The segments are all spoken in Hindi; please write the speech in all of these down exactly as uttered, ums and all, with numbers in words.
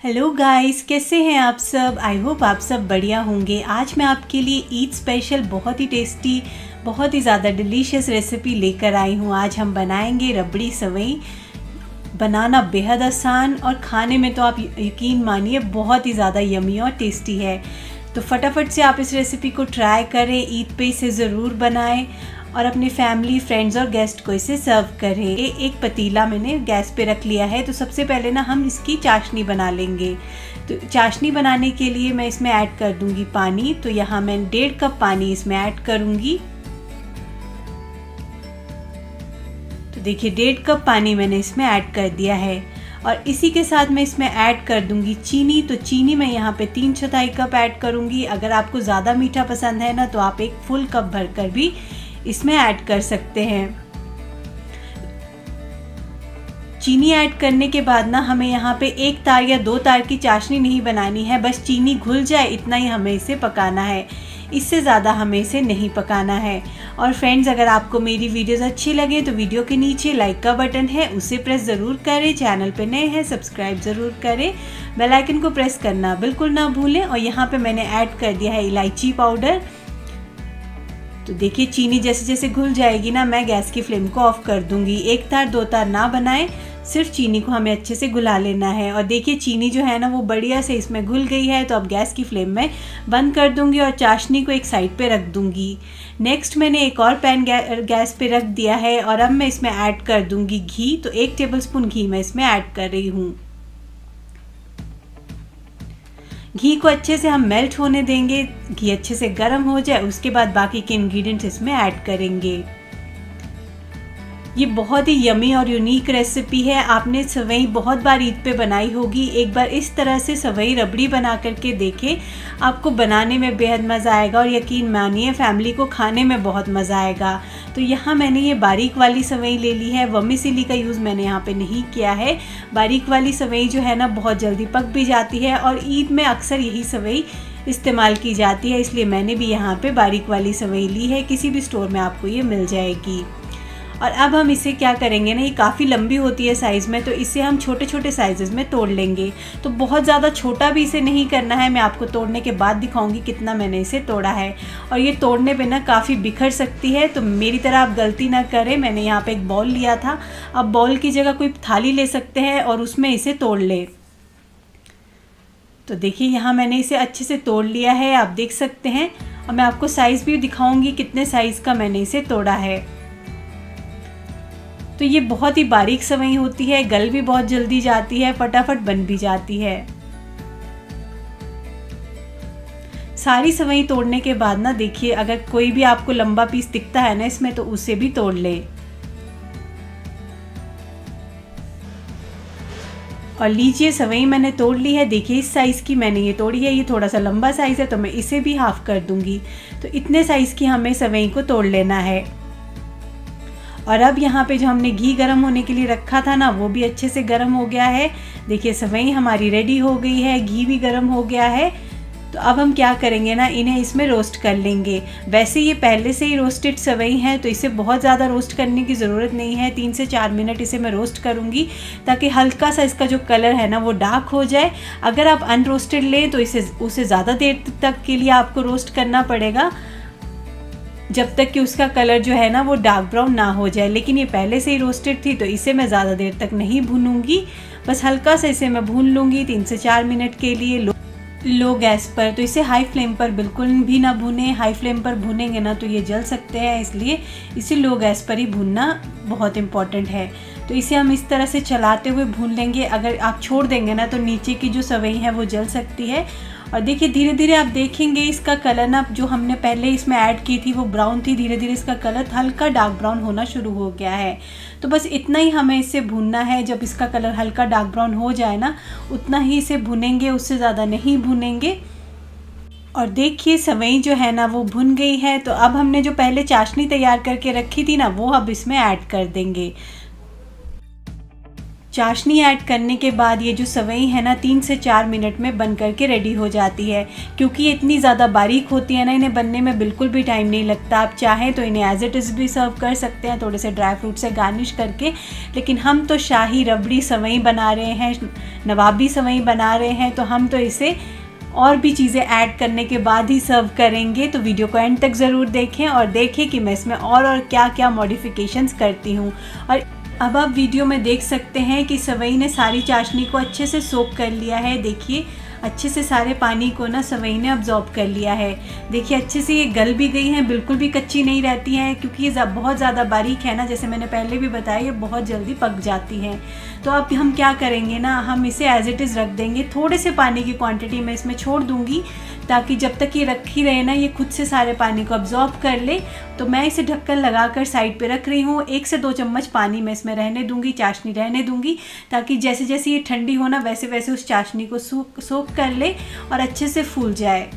हेलो गाइस, कैसे हैं आप सब। आई होप आप सब बढ़िया होंगे। आज मैं आपके लिए ईद स्पेशल बहुत ही टेस्टी, बहुत ही ज़्यादा डिलीशियस रेसिपी लेकर आई हूँ। आज हम बनाएंगे रबड़ी सेवई। बनाना बेहद आसान और खाने में तो आप यकीन मानिए बहुत ही ज़्यादा यमी और टेस्टी है। तो फटाफट से आप इस रेसिपी को ट्राई करें, ईद पे इसे ज़रूर बनाएं और अपनी फैमिली, फ्रेंड्स और गेस्ट को इसे सर्व करें। एक पतीला मैंने गैस पे रख लिया है। तो सबसे पहले ना हम इसकी चाशनी बना लेंगे। तो चाशनी बनाने के लिए मैं इसमें ऐड कर दूंगी पानी। तो यहाँ मैं डेढ़ कप पानी इसमें ऐड करूंगी। तो देखिए डेढ़ कप पानी मैंने इसमें ऐड कर दिया है और इसी के साथ मैं इसमें ऐड कर दूंगी चीनी। तो चीनी मैं यहाँ पे तीन चौथाई कप ऐड करूंगी। अगर आपको ज़्यादा मीठा पसंद है ना तो आप एक फुल कप भरकर भी इसमें ऐड कर सकते हैं। चीनी ऐड करने के बाद ना हमें यहाँ पे एक तार या दो तार की चाशनी नहीं बनानी है, बस चीनी घुल जाए इतना ही हमें इसे पकाना है, इससे ज़्यादा हमें इसे नहीं पकाना है। और फ्रेंड्स, अगर आपको मेरी वीडियोस अच्छी लगे तो वीडियो के नीचे लाइक का बटन है, उसे प्रेस ज़रूर करें। चैनल पे नए हैं सब्सक्राइब ज़रूर करें, बेल आइकन को प्रेस करना बिल्कुल ना भूलें। और यहाँ पे मैंने ऐड कर दिया है इलायची पाउडर। तो देखिए चीनी जैसे जैसे घुल जाएगी ना मैं गैस की फ्लेम को ऑफ कर दूंगी। एक तार दो तार ना बनाएं, सिर्फ चीनी को हमें अच्छे से घुला लेना है। और देखिए चीनी जो है ना वो बढ़िया से इसमें घुल गई है। तो अब गैस की फ्लेम में बंद कर दूंगी और चाशनी को एक साइड पे रख दूंगी। नेक्स्ट मैंने एक और पैन गैस पे रख दिया है और अब मैं इसमें ऐड कर दूंगी घी। तो एक टेबलस्पून घी मैं इसमें ऐड कर रही हूँ। घी को अच्छे से हम मेल्ट होने देंगे, घी अच्छे से गर्म हो जाए, उसके बाद बाकी के इंग्रेडिएंट्स इसमें ऐड करेंगे। ये बहुत ही यमी और यूनिक रेसिपी है। आपने सेवई बहुत बार ईद पे बनाई होगी, एक बार इस तरह से सेवई रबड़ी बना करके देखें, आपको बनाने में बेहद मज़ा आएगा और यकीन मानिए फैमिली को खाने में बहुत मज़ा आएगा। तो यहाँ मैंने ये बारीक वाली सेवई ले ली है, वर्मिसेली का यूज़ मैंने यहाँ पे नहीं किया है। बारीक वाली सेवई जो है ना बहुत जल्दी पक भी जाती है और ईद में अक्सर यही सेवई इस्तेमाल की जाती है, इसलिए मैंने भी यहाँ पे बारीक वाली सेवई ली है। किसी भी स्टोर में आपको ये मिल जाएगी। और अब हम इसे क्या करेंगे ना, ये काफ़ी लंबी होती है साइज़ में, तो इसे हम छोटे छोटे साइज़ में तोड़ लेंगे। तो बहुत ज़्यादा छोटा भी इसे नहीं करना है, मैं आपको तोड़ने के बाद दिखाऊंगी कितना मैंने इसे तोड़ा है। और ये तोड़ने पे ना काफ़ी बिखर सकती है, तो मेरी तरह आप गलती ना करें। मैंने यहाँ पे एक बाउल लिया था, अब बाउल की जगह कोई थाली ले सकते हैं और उसमें इसे तोड़ ले। तो देखिए यहाँ मैंने इसे अच्छे से तोड़ लिया है, आप देख सकते हैं। और मैं आपको साइज़ भी दिखाऊंगी कितने साइज़ का मैंने इसे तोड़ा है। तो ये बहुत ही बारीक सेवई होती है, गल भी बहुत जल्दी जाती है, फटाफट बन भी जाती है। सारी सेवई तोड़ने के बाद ना देखिए अगर कोई भी आपको लंबा पीस दिखता है ना इसमें, तो उसे भी तोड़ ले। और लीजिए सेवई मैंने तोड़ ली है। देखिए इस साइज़ की मैंने ये तोड़ी है, ये थोड़ा सा लंबा साइज़ है तो मैं इसे भी हाफ कर दूंगी। तो इतने साइज़ की हमें सेवई को तोड़ लेना है। और अब यहाँ पे जो हमने घी गर्म होने के लिए रखा था ना वो भी अच्छे से गर्म हो गया है। देखिए सेवई हमारी रेडी हो गई है, घी भी गर्म हो गया है। तो अब हम क्या करेंगे ना, इन्हें इसमें रोस्ट कर लेंगे। वैसे ये पहले से ही रोस्टेड सेवई है तो इसे बहुत ज़्यादा रोस्ट करने की ज़रूरत नहीं है। तीन से चार मिनट इसे मैं रोस्ट करूँगी ताकि हल्का सा इसका जो कलर है ना वो डार्क हो जाए। अगर आप अनरोस्टेड लें तो इसे उसे ज़्यादा देर तक के लिए आपको रोस्ट करना पड़ेगा, जब तक कि उसका कलर जो है ना वो डार्क ब्राउन ना हो जाए। लेकिन ये पहले से ही रोस्टेड थी तो इसे मैं ज़्यादा देर तक नहीं भूनूंगी, बस हल्का सा इसे मैं भून लूँगी तीन से चार मिनट के लिए लो लो गैस पर। तो इसे हाई फ्लेम पर बिल्कुल भी ना भूनें, हाई फ्लेम पर भूनेंगे ना तो ये जल सकते हैं, इसलिए इसे लो गैस पर ही भूनना बहुत इम्पॉर्टेंट है। तो इसे हम इस तरह से चलाते हुए भून लेंगे। अगर आप छोड़ देंगे ना तो नीचे की जो सेवई है वो जल सकती है। और देखिए धीरे धीरे आप देखेंगे इसका कलर ना, जो हमने पहले इसमें ऐड की थी वो ब्राउन थी, धीरे धीरे इसका कलर हल्का डार्क ब्राउन होना शुरू हो गया है। तो बस इतना ही हमें इसे भूनना है। जब इसका कलर हल्का डार्क ब्राउन हो जाए ना उतना ही इसे भुनेंगे, उससे ज़्यादा नहीं भुनेंगे। और देखिए सेवई जो है ना वो भुन गई है। तो अब हमने जो पहले चाशनी तैयार करके रखी थी ना वो अब इसमें ऐड कर देंगे। चाशनी ऐड करने के बाद ये जो सवई है ना तीन से चार मिनट में बन करके रेडी हो जाती है। क्योंकि ये इतनी ज़्यादा बारीक होती है ना, इन्हें बनने में बिल्कुल भी टाइम नहीं लगता। आप चाहें तो इन्हें एज इट इज़ भी सर्व कर सकते हैं थोड़े से ड्राई फ्रूट से गार्निश करके, लेकिन हम तो शाही रबड़ी सवई बना रहे हैं, नवाबी सवई बना रहे हैं, तो हम तो इसे और भी चीज़ें ऐड करने के बाद ही सर्व करेंगे। तो वीडियो को एंड तक ज़रूर देखें और देखें कि मैं इसमें और और क्या क्या मॉडिफिकेशंस करती हूँ। और अब आप वीडियो में देख सकते हैं कि सवई ने सारी चाशनी को अच्छे से सोक कर लिया है। देखिए अच्छे से सारे पानी को ना सवई ने अब्जॉर्ब कर लिया है। देखिए अच्छे से ये गल भी गई हैं, बिल्कुल भी कच्ची नहीं रहती हैं, क्योंकि ये बहुत ज़्यादा बारीक है ना, जैसे मैंने पहले भी बताया ये बहुत जल्दी पक जाती हैं। तो अब हम क्या करेंगे ना, हम इसे एज इट इज़ रख देंगे। थोड़े से पानी की क्वांटिटी मैं इसमें छोड़ दूँगी ताकि जब तक ये रखी रहे ना ये खुद से सारे पानी को अब्जॉर्ब कर ले। तो मैं इसे ढक्कन लगाकर साइड पे रख रही हूँ। एक से दो चम्मच पानी मैं इसमें रहने दूँगी, चाशनी रहने दूँगी, ताकि जैसे जैसे ये ठंडी हो ना वैसे वैसे उस चाशनी को सूख सोख कर ले और अच्छे से फूल जाए।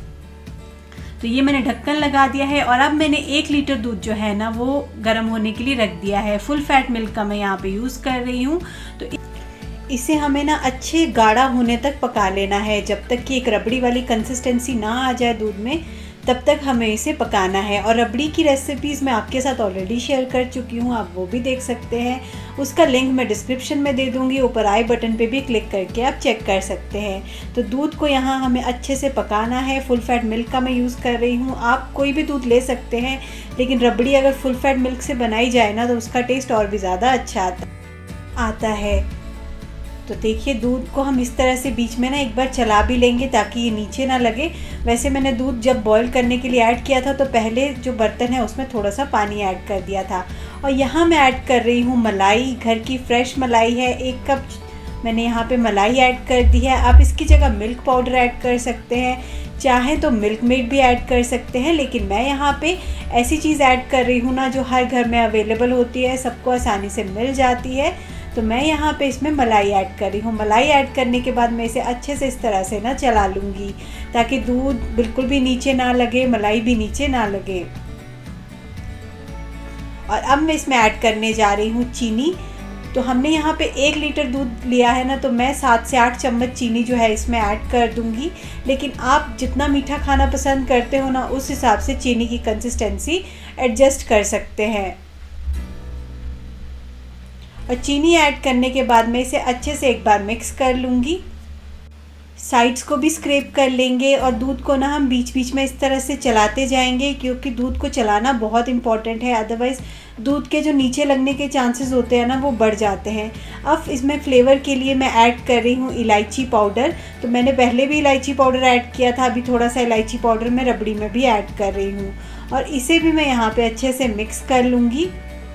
तो ये मैंने ढक्कन लगा दिया है और अब मैंने एक लीटर दूध जो है ना वो गर्म होने के लिए रख दिया है। फुल फैट मिल्क का मैं यहाँ पे यूज़ कर रही हूँ। तो इसे हमें ना अच्छे गाढ़ा होने तक पका लेना है। जब तक कि एक रबड़ी वाली कंसिस्टेंसी ना आ जाए दूध में, तब तक हमें इसे पकाना है। और रबड़ी की रेसिपीज़ मैं आपके साथ ऑलरेडी शेयर कर चुकी हूँ, आप वो भी देख सकते हैं। उसका लिंक मैं डिस्क्रिप्शन में दे दूँगी, ऊपर आई बटन पे भी क्लिक करके आप चेक कर सकते हैं। तो दूध को यहाँ हमें अच्छे से पकाना है। फुल फैट मिल्क का मैं यूज़ कर रही हूँ, आप कोई भी दूध ले सकते हैं, लेकिन रबड़ी अगर फुल फैट मिल्क से बनाई जाए ना तो उसका टेस्ट और भी ज़्यादा अच्छा आता आता है। तो देखिए दूध को हम इस तरह से बीच में ना एक बार चला भी लेंगे ताकि ये नीचे ना लगे। वैसे मैंने दूध जब बॉईल करने के लिए ऐड किया था तो पहले जो बर्तन है उसमें थोड़ा सा पानी ऐड कर दिया था। और यहाँ मैं ऐड कर रही हूँ मलाई, घर की फ्रेश मलाई है, एक कप मैंने यहाँ पे मलाई ऐड कर दी है। आप इसकी जगह मिल्क पाउडर ऐड कर सकते हैं, चाहें तो मिल्क मेड भी ऐड कर सकते हैं, लेकिन मैं यहाँ पे ऐसी चीज़ ऐड कर रही हूँ ना जो हर घर में अवेलेबल होती है, सबको आसानी से मिल जाती है। तो मैं यहाँ पे इसमें मलाई ऐड कर रही हूँ। मलाई ऐड करने के बाद मैं इसे अच्छे से इस तरह से ना चला लूँगी ताकि दूध बिल्कुल भी नीचे ना लगे, मलाई भी नीचे ना लगे। और अब मैं इसमें ऐड करने जा रही हूँ चीनी। तो हमने यहाँ पे एक लीटर दूध लिया है ना, तो मैं सात से आठ चम्मच चीनी जो है इसमें ऐड कर दूँगी। लेकिन आप जितना मीठा खाना पसंद करते हो ना उस हिसाब से चीनी की कंसिस्टेंसी एडजस्ट कर सकते हैं। और चीनी ऐड करने के बाद मैं इसे अच्छे से एक बार मिक्स कर लूँगी। साइड्स को भी स्क्रैप कर लेंगे और दूध को ना हम बीच बीच में इस तरह से चलाते जाएंगे, क्योंकि दूध को चलाना बहुत इम्पॉर्टेंट है, अदरवाइज़ दूध के जो नीचे लगने के चांसेस होते हैं ना वो बढ़ जाते हैं। अब इसमें फ्लेवर के लिए मैं ऐड कर रही हूँ इलायची पाउडर। तो मैंने पहले भी इलायची पाउडर ऐड किया था, अभी थोड़ा सा इलायची पाउडर मैं रबड़ी में भी ऐड कर रही हूँ और इसे भी मैं यहाँ पर अच्छे से मिक्स कर लूँगी।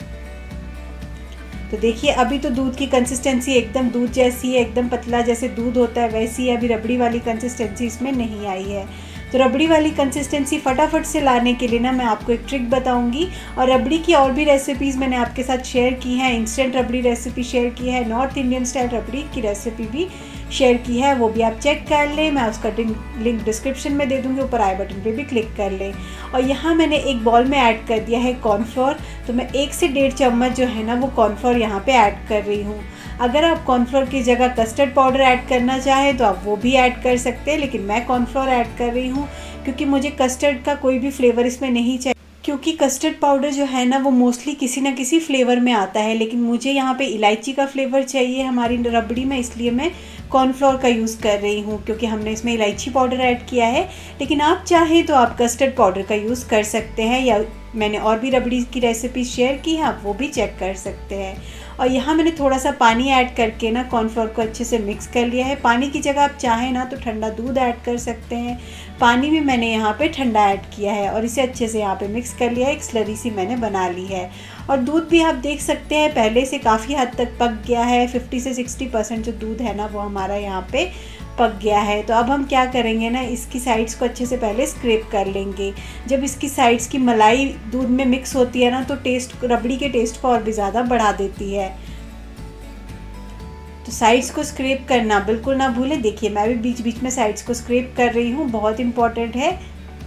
तो देखिए अभी तो दूध की कंसिस्टेंसी एकदम दूध जैसी है, एकदम पतला जैसे दूध होता है वैसी है। अभी रबड़ी वाली कंसिस्टेंसी इसमें नहीं आई है। तो रबड़ी वाली कंसिस्टेंसी फटाफट से लाने के लिए ना मैं आपको एक ट्रिक बताऊंगी। और रबड़ी की और भी रेसिपीज़ मैंने आपके साथ शेयर की हैं। इंस्टेंट रबड़ी रेसिपी शेयर की है, नॉर्थ इंडियन स्टाइल रबड़ी की रेसिपी भी शेयर की है, वो भी आप चेक कर लें। मैं उसका लिंक डिस्क्रिप्शन में दे दूँगी, ऊपर आई बटन पे भी क्लिक कर लें। और यहाँ मैंने एक बॉल में ऐड कर दिया है कॉर्नफ्लोर। तो मैं एक से डेढ़ चम्मच जो है ना वो कॉर्नफ्लोर यहाँ पे ऐड कर रही हूँ। अगर आप कॉर्नफ्लोर की जगह कस्टर्ड पाउडर ऐड करना चाहें तो आप वो भी ऐड कर सकते हैं, लेकिन मैं कॉर्नफ्लोर ऐड कर रही हूँ क्योंकि मुझे कस्टर्ड का कोई भी फ्लेवर इसमें नहीं चाहिए। क्योंकि कस्टर्ड पाउडर जो है ना वो मोस्टली किसी ना किसी फ्लेवर में आता है, लेकिन मुझे यहाँ पे इलायची का फ्लेवर चाहिए हमारी रबड़ी में, इसलिए मैं कॉर्नफ्लोर का यूज़ कर रही हूँ क्योंकि हमने इसमें इलायची पाउडर ऐड किया है। लेकिन आप चाहें तो आप कस्टर्ड पाउडर का यूज़ कर सकते हैं, या मैंने और भी रबड़ी की रेसिपी शेयर की है, आप वो भी चेक कर सकते हैं। और यहाँ मैंने थोड़ा सा पानी ऐड करके ना कॉर्नफ्लोर को अच्छे से मिक्स कर लिया है। पानी की जगह आप चाहें ना तो ठंडा दूध ऐड कर सकते हैं। पानी भी मैंने यहाँ पे ठंडा ऐड किया है और इसे अच्छे से यहाँ पे मिक्स कर लिया है। एक स्लरी सी मैंने बना ली है और दूध भी आप देख सकते हैं पहले से काफ़ी हद तक पक गया है। फिफ्टी से सिक्सटी परसेंट जो दूध है ना वो हमारा यहाँ पे पक गया है। तो अब हम क्या करेंगे ना, इसकी साइड्स को अच्छे से पहले स्क्रैप कर लेंगे। जब इसकी साइड्स की मलाई दूध में मिक्स होती है ना तो टेस्ट, रबड़ी के टेस्ट को और भी ज़्यादा बढ़ा देती है। तो साइड्स को स्क्रैप करना बिल्कुल ना भूलें। देखिए मैं भी बीच बीच में साइड्स को स्क्रैप कर रही हूँ, बहुत इम्पॉर्टेंट है।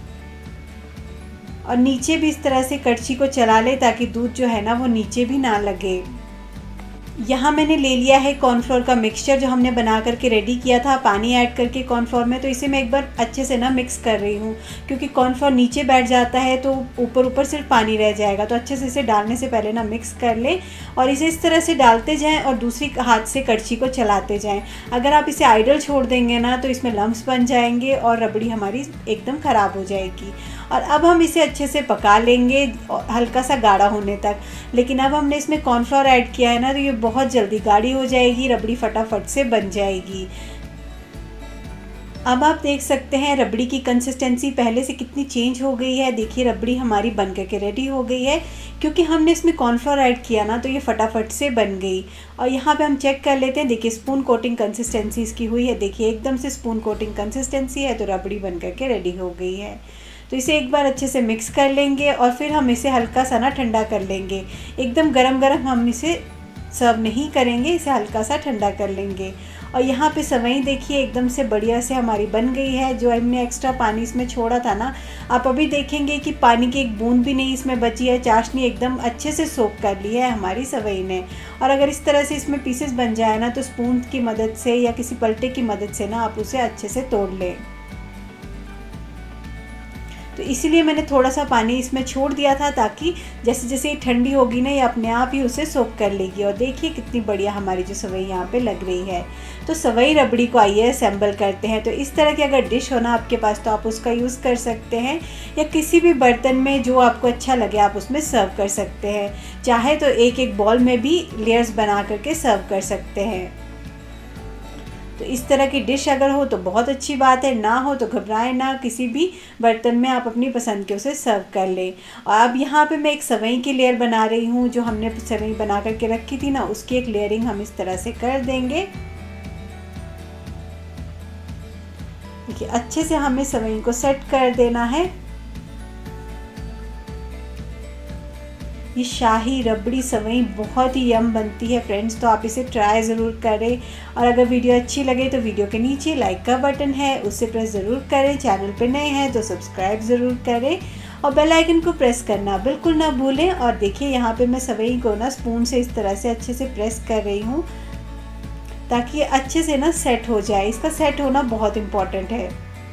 और नीचे भी इस तरह से कड़छी को चला ले ताकि दूध जो है ना वो नीचे भी ना लगे। यहाँ मैंने ले लिया है कॉर्नफ्लोर का मिक्सचर जो हमने बना करके रेडी किया था पानी ऐड करके कॉर्नफ्लोर में। तो इसे मैं एक बार अच्छे से ना मिक्स कर रही हूँ, क्योंकि कॉर्नफ्लोर नीचे बैठ जाता है तो ऊपर ऊपर सिर्फ पानी रह जाएगा। तो अच्छे से इसे डालने से पहले ना मिक्स कर लें और इसे इस तरह से डालते जाएँ और दूसरी हाथ से कड़छी को चलाते जाएँ। अगर आप इसे आइडल छोड़ देंगे ना तो इसमें लम्स बन जाएंगे और रबड़ी हमारी एकदम ख़राब हो जाएगी। और अब हम इसे अच्छे से पका लेंगे हल्का सा गाढ़ा होने तक। लेकिन अब हमने इसमें कॉर्नफ्लोर ऐड किया है ना तो ये बहुत जल्दी गाढ़ी हो जाएगी, रबड़ी फटाफट से बन जाएगी। अब आप देख सकते हैं रबड़ी की कंसिस्टेंसी पहले से कितनी चेंज हो गई है। देखिए रबड़ी हमारी बन करके रेडी हो गई है, क्योंकि हमने इसमें कॉर्नफ्लोर ऐड किया ना तो ये फटाफट से बन गई। और यहाँ पे हम चेक कर लेते हैं, देखिए स्पून कोटिंग कंसिस्टेंसी इसकी हुई है। देखिए एकदम से स्पून कोटिंग कंसिस्टेंसी है तो रबड़ी बन करके रेडी हो गई है। तो इसे एक बार अच्छे से मिक्स कर लेंगे और फिर हम इसे हल्का सा ना ठंडा कर लेंगे। एकदम गरम गरम हम इसे सर्व नहीं करेंगे, इसे हल्का सा ठंडा कर लेंगे। और यहाँ पे सवई देखिए एकदम से बढ़िया से हमारी बन गई है। जो हमने एक्स्ट्रा पानी इसमें छोड़ा था ना, आप अभी देखेंगे कि पानी की एक बूंद भी नहीं इसमें बची है। चाशनी एकदम अच्छे से सोक कर ली है हमारी सवई ने। और अगर इस तरह से इसमें पीसेस बन जाए ना तो स्पून की मदद से या किसी पलटे की मदद से ना आप उसे अच्छे से तोड़ लें। तो इसीलिए मैंने थोड़ा सा पानी इसमें छोड़ दिया था, ताकि जैसे जैसे ये ठंडी होगी ना ये अपने आप ही उसे सोख कर लेगी। और देखिए कितनी बढ़िया हमारी जो सवई यहाँ पे लग रही है। तो सवई रबड़ी को आइए असेंबल करते हैं। तो इस तरह की अगर डिश हो ना आपके पास तो आप उसका यूज़ कर सकते हैं, या किसी भी बर्तन में जो आपको अच्छा लगे आप उसमें सर्व कर सकते हैं। चाहे तो एक एक बॉल में भी लेयर्स बना करके सर्व कर सकते हैं। तो इस तरह की डिश अगर हो तो बहुत अच्छी बात है, ना हो तो घबराएं ना, किसी भी बर्तन में आप अपनी पसंद के उसे सर्व कर लें। और अब यहाँ पे मैं एक सवई की लेयर बना रही हूँ। जो हमने सवई बना करके रखी थी ना उसकी एक लेयरिंग हम इस तरह से कर देंगे। देखिए अच्छे से हमें सवई को सेट कर देना है। ये शाही रबड़ी सवई बहुत ही यम बनती है फ्रेंड्स, तो आप इसे ट्राई ज़रूर करें। और अगर वीडियो अच्छी लगे तो वीडियो के नीचे लाइक का बटन है उसे प्रेस ज़रूर करें। चैनल पे नए हैं तो सब्सक्राइब ज़रूर करें और बेल आइकन को प्रेस करना बिल्कुल ना भूलें। और देखिए यहाँ पे मैं सवई को ना स्पून से इस तरह से अच्छे से प्रेस कर रही हूँ, ताकि ये अच्छे से ना सेट हो जाए। इसका सेट होना बहुत इम्पॉर्टेंट है।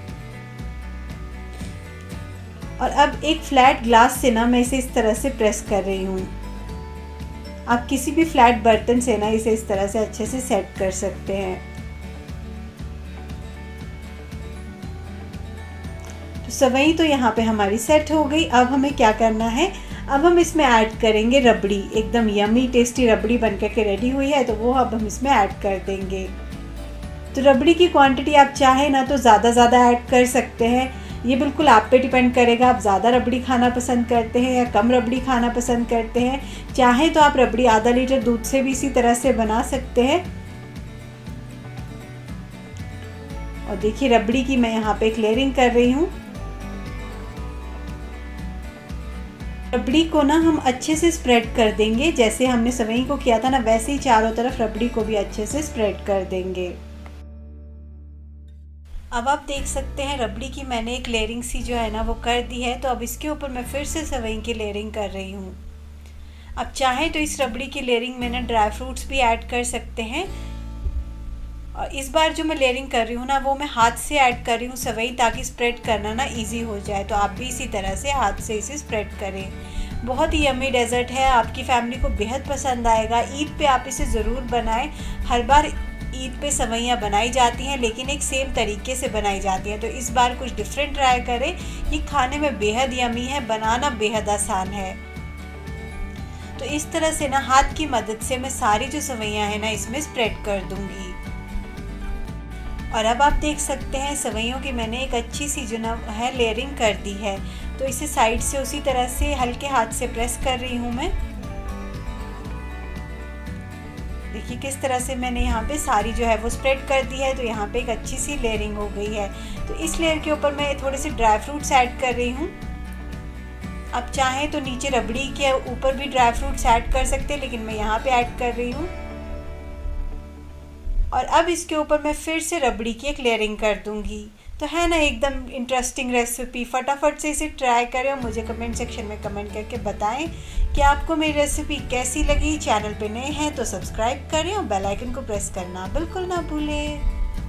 और अब एक फ्लैट ग्लास से ना मैं इसे इस तरह से प्रेस कर रही हूँ। आप किसी भी फ्लैट बर्तन से ना इसे इस तरह से अच्छे से सेट कर सकते हैं। तो सवई तो यहाँ पे हमारी सेट हो गई। अब हमें क्या करना है, अब हम इसमें ऐड करेंगे रबड़ी। एकदम यमी टेस्टी रबड़ी बनकर के रेडी हुई है, तो वो अब हम इसमें ऐड कर देंगे। तो रबड़ी की क्वांटिटी आप चाहे ना तो ज़्यादा ज़्यादा ऐड कर सकते हैं, ये बिल्कुल आप पे डिपेंड करेगा। आप ज़्यादा रबड़ी खाना पसंद करते हैं या कम रबड़ी खाना पसंद करते हैं। चाहे तो आप रबड़ी आधा लीटर दूध से भी इसी तरह से बना सकते हैं। और देखिए रबड़ी की मैं यहाँ पे एक लेयरिंग कर रही हूँ। रबड़ी को ना हम अच्छे से स्प्रेड कर देंगे, जैसे हमने सवई को किया था ना वैसे ही चारों तरफ रबड़ी को भी अच्छे से स्प्रेड कर देंगे। अब आप देख सकते हैं रबड़ी की मैंने एक लेयरिंग सी जो है ना वो कर दी है। तो अब इसके ऊपर मैं फिर से सवई की लेयरिंग कर रही हूँ। अब चाहे तो इस रबड़ी की लेयरिंग में ना ड्राई फ्रूट्स भी ऐड कर सकते हैं। और इस बार जो मैं लेयरिंग कर रही हूँ ना वो मैं हाथ से ऐड कर रही हूँ सवई, ताकि स्प्रेड करना ना इजी हो जाए। तो आप भी इसी तरह से हाथ से इसे स्प्रेड करें। बहुत ही यम्मी डेजर्ट है, आपकी फैमिली को बेहद पसंद आएगा। ईद पे आप इसे ज़रूर बनाएं। हर बार ईद पे सवैयाँ बनाई जाती हैं, लेकिन एक सेम तरीके से बनाई जाती हैं। तो इस बार कुछ डिफरेंट ट्राई करें। ये खाने में बेहद यम्मी है, बनाना बेहद आसान है। तो इस तरह से ना हाथ की मदद से मैं सारी जो सवैयाँ हैं ना इसमें स्प्रेड कर दूंगी। और अब आप देख सकते हैं सवैयों की मैंने एक अच्छी सी जो ना है लेयरिंग कर दी है। तो इसे साइड से उसी तरह से हल्के हाथ से प्रेस कर रही हूँ मैं। देखिए किस तरह से मैंने यहाँ पे सारी जो है वो स्प्रेड कर दी है। तो यहाँ पे एक अच्छी सी लेयरिंग हो गई है। तो इस लेयर के ऊपर मैं थोड़े से ड्राई फ्रूट्स ऐड कर रही हूँ। आप चाहें तो नीचे रबड़ी के ऊपर भी ड्राई फ्रूट्स ऐड कर सकते हैं, लेकिन मैं यहाँ पे ऐड कर रही हूँ। और अब इसके ऊपर मैं फिर से रबड़ी की एक लेयरिंग कर दूंगी। तो है ना एकदम इंटरेस्टिंग रेसिपी, फटाफट से इसे ट्राई करें और मुझे कमेंट सेक्शन में कमेंट करके बताएं कि आपको मेरी रेसिपी कैसी लगी। चैनल पे नए हैं तो सब्सक्राइब करें और बेल आइकन को प्रेस करना बिल्कुल ना भूलें।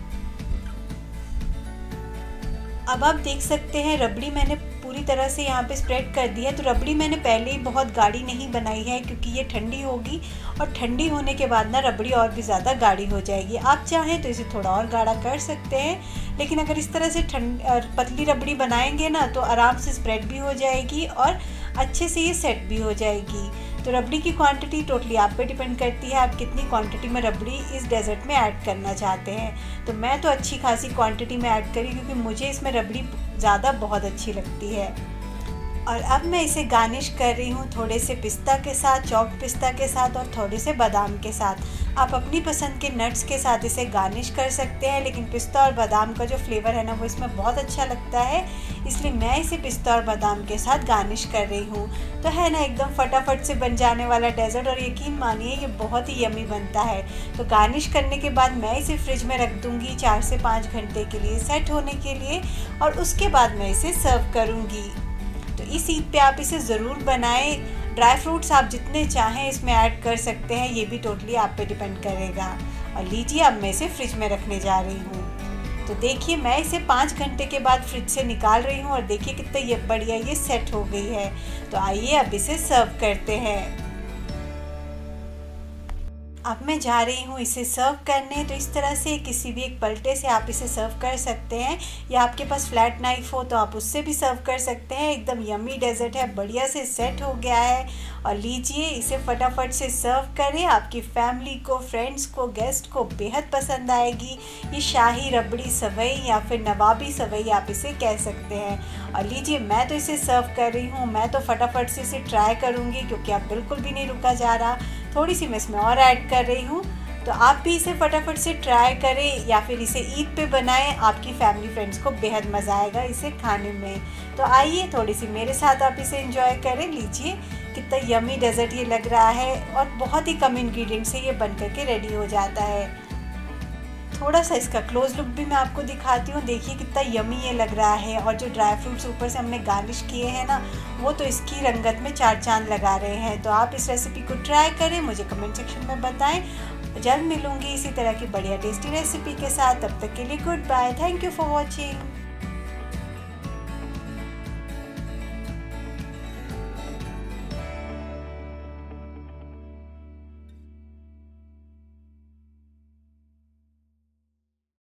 अब आप देख सकते हैं रबड़ी मैंने पूरी तरह से यहाँ पे स्प्रेड कर दी है। तो रबड़ी मैंने पहले ही बहुत गाढ़ी नहीं बनाई है क्योंकि ये ठंडी होगी और ठंडी होने के बाद ना रबड़ी और भी ज़्यादा गाढ़ी हो जाएगी। आप चाहें तो इसे थोड़ा और गाढ़ा कर सकते हैं, लेकिन अगर इस तरह से ठंड पतली रबड़ी बनाएंगे ना तो आराम से स्प्रेड भी हो जाएगी और अच्छे से ये सेट भी हो जाएगी। तो रबड़ी की क्वांटिटी टोटली आप पे डिपेंड करती है, आप कितनी क्वांटिटी में रबड़ी इस डेजर्ट में ऐड करना चाहते हैं। तो मैं तो अच्छी खासी क्वांटिटी में ऐड करी क्योंकि मुझे इसमें रबड़ी ज़्यादा बहुत अच्छी लगती है। और अब मैं इसे गार्निश कर रही हूँ थोड़े से पिस्ता के साथ, चॉप्ड पिस्ता के साथ और थोड़े से बादाम के साथ। आप अपनी पसंद के नट्स के साथ इसे गार्निश कर सकते हैं, लेकिन पिस्ता और बादाम का जो फ्लेवर है ना वो इसमें बहुत अच्छा लगता है, इसलिए मैं इसे पिस्ता और बादाम के साथ गार्निश कर रही हूँ। तो है ना एकदम फटाफट से बन जाने वाला डेजर्ट और यकीन मानिए ये बहुत ही यमी बनता है। तो गार्निश करने के बाद मैं इसे फ्रिज में रख दूँगी चार से पाँच घंटे के लिए सेट होने के लिए, और उसके बाद मैं इसे सर्व करूँगी। तो इस ईद पे आप इसे ज़रूर बनाएं। ड्राई फ्रूट्स आप जितने चाहें इसमें ऐड कर सकते हैं, ये भी टोटली आप पे डिपेंड करेगा। और लीजिए अब मैं इसे फ्रिज में रखने जा रही हूँ। तो देखिए मैं इसे पाँच घंटे के बाद फ्रिज से निकाल रही हूँ और देखिए कितना ये बढ़िया ये सेट हो गई है। तो आइए अब इसे सर्व करते हैं। अब मैं जा रही हूँ इसे सर्व करने। तो इस तरह से किसी भी एक पलटे से आप इसे सर्व कर सकते हैं, या आपके पास फ्लैट नाइफ हो तो आप उससे भी सर्व कर सकते हैं। एकदम यम्मी डेजर्ट है, बढ़िया से सेट हो गया है। और लीजिए इसे फटाफट से सर्व करें, आपकी फैमिली को, फ्रेंड्स को, गेस्ट को बेहद पसंद आएगी। ये शाही रबड़ी सवई या फिर नवाबी सवई आप इसे कह सकते हैं। और लीजिए मैं तो इसे सर्व कर रही हूँ, मैं तो फटाफट से इसे ट्राई करूँगी क्योंकि अब बिल्कुल भी नहीं रुका जा रहा। थोड़ी सी मैं इसमें और ऐड कर रही हूँ। तो आप भी इसे फटाफट से ट्राई करें या फिर इसे ईद पे बनाएं, आपकी फैमिली फ्रेंड्स को बेहद मज़ा आएगा इसे खाने में। तो आइए थोड़ी सी मेरे साथ आप इसे एंजॉय करें। लीजिए कितना यमी डेजर्ट ये लग रहा है और बहुत ही कम इंग्रेडिएंट से ये बन करके रेडी हो जाता है। थोड़ा सा इसका क्लोज लुक भी मैं आपको दिखाती हूँ। देखिए कितना यमी ये लग रहा है, और जो ड्राई फ्रूट्स ऊपर से हमने गार्निश किए हैं ना वो तो इसकी रंगत में चार चांद लगा रहे हैं। तो आप इस रेसिपी को ट्राई करें, मुझे कमेंट सेक्शन में बताएं। जल्द मिलूंगी इसी तरह की बढ़िया टेस्टी रेसिपी के साथ। तब तक के लिए goodbye, thank you for watching.